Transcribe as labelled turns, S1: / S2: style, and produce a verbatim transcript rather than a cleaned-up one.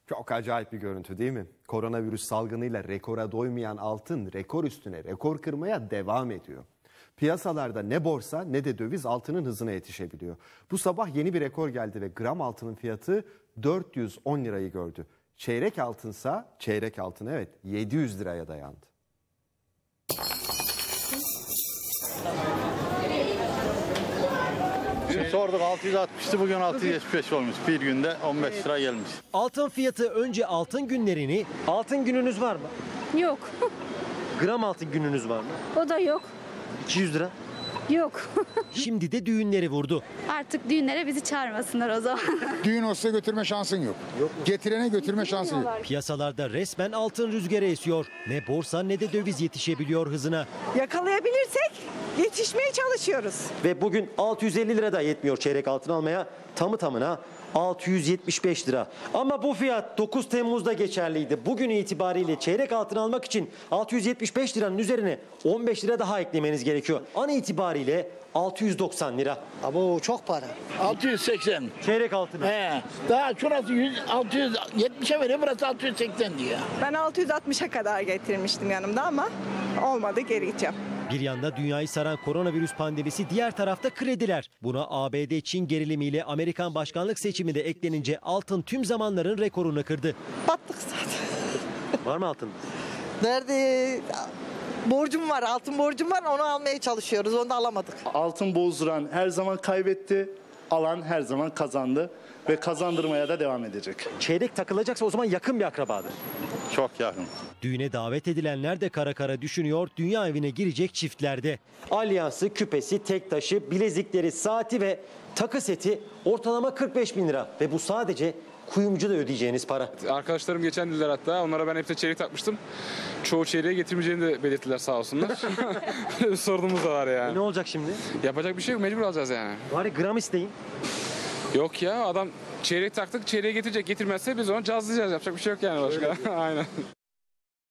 S1: Çok acayip bir görüntü değil mi? Koronavirüs salgınıyla rekora doymayan altın rekor üstüne rekor kırmaya devam ediyor. Piyasalarda ne borsa ne de döviz altının hızına yetişebiliyor. Bu sabah yeni bir rekor geldi ve gram altının fiyatı dört yüz on lirayı gördü. Çeyrek altınsa çeyrek altın evet yedi yüz liraya dayandı.
S2: Dün sorduk altı yüz altmıştı, bugün altı yüz yetmiş beş olmuş. Bir günde on beş lira gelmiş.
S3: Altın fiyatı önce altın günlerini, altın gününüz var mı?
S4: Yok.
S3: Gram altın gününüz var mı?
S4: O da yok.
S3: iki yüz lira.
S4: Yok.
S3: Şimdi de düğünleri vurdu.
S4: Artık düğünlere bizi çağırmasınlar o zaman.
S5: Düğün olsa götürme şansın yok. yok. Getirene götürme şansın yok.
S3: Piyasalarda resmen altın rüzgarı esiyor. Ne borsa ne de döviz yetişebiliyor hızına.
S6: Yakalayabilirsek yetişmeye çalışıyoruz.
S3: Ve bugün altı yüz elli lira da yetmiyor çeyrek altın almaya. Tamı tamına altı yüz yetmiş beş lira. Ama bu fiyat dokuz Temmuz'da geçerliydi. Bugün itibariyle çeyrek altın almak için altı yüz yetmiş beş liranın üzerine on beş lira daha eklemeniz gerekiyor. An itibariyle altı yüz doksan lira.
S7: Abo çok para.
S8: altı yüz seksen.
S3: Çeyrek altına.
S8: He. Daha şurası yüz, altı yüz yetmişe veriyor, burası altı yüz seksen diyor.
S6: Ben altı yüz altmışa kadar getirmiştim yanımda ama olmadı, geri gideceğim.
S3: Bir yanda dünyayı saran koronavirüs pandemisi, diğer tarafta krediler. Buna A B D-Çin gerilimiyle Amerikan başkanlık seçimi de eklenince altın tüm zamanların rekorunu kırdı.
S7: Battık zaten.
S3: Var mı altın?
S7: Nerede? Borcum var, altın borcum var, onu almaya çalışıyoruz, onu da alamadık.
S2: Altın bozduran her zaman kaybetti, alan her zaman kazandı ve kazandırmaya da devam edecek.
S3: Çeyrek takılacaksa o zaman yakın bir akrabadır.
S2: Çok yakın.
S3: Düğüne davet edilenler de kara kara düşünüyor, dünya evine girecek çiftlerde. Alyansı, küpesi, tek taşı, bilezikleri, saati ve takı seti ortalama kırk beş bin lira. Ve bu sadece kuyumcuda ödeyeceğiniz para.
S9: Arkadaşlarım geçen dediler hatta, onlara ben hepsine çeyrek takmıştım. Çoğu çeyreğe getirmeyeceğini de belirttiler sağ olsunlar. Bir sorunumuz da var yani.
S3: E ne olacak şimdi?
S9: Yapacak bir şey yok, mecbur alacağız yani.
S3: Bari gram isteyin.
S9: Yok ya, adam çeyrek taktık, çeyreğe getirecek, getirmezse biz onu cazlayacağız, yapacak bir şey yok yani başka. Aynen.